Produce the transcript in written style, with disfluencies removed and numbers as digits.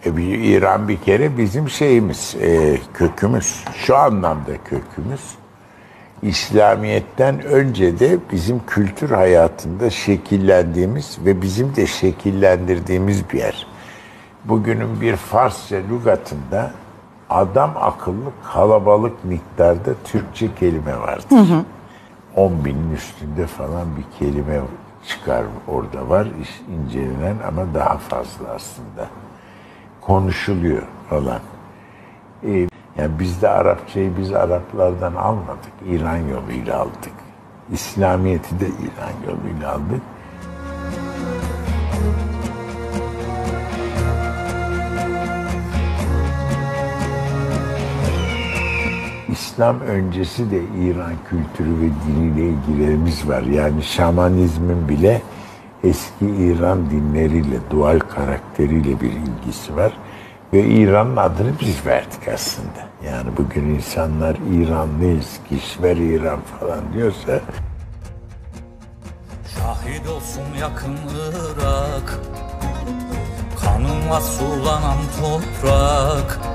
İran bir kere bizim şeyimiz, kökümüz. Şu anlamda kökümüz. İslamiyet'ten önce de bizim kültür hayatında şekillendiğimiz ve bizim de şekillendirdiğimiz bir yer. Bugünün bir Farsça lügatında adam akıllı kalabalık miktarda Türkçe kelime vardır. 10 binin üstünde falan bir kelime çıkar orada var. İncelenen ama daha fazla aslında. Konuşuluyor falan. Yani biz de Arapçayı biz Araplardan almadık. İran yoluyla aldık. İslamiyet'i de İran yoluyla aldık. İslam öncesi de İran kültürü ve diniyle ilgilerimiz var. Yani şamanizmin bile eski İran dinleriyle, dual karakteriyle bir ilgisi var. Ve İran'ın adını biz verdik aslında. Yani bugün insanlar İranlıyız, kişiler İran falan diyorsa... Şahit olsun yakın Irak, kanımla sulanan toprak.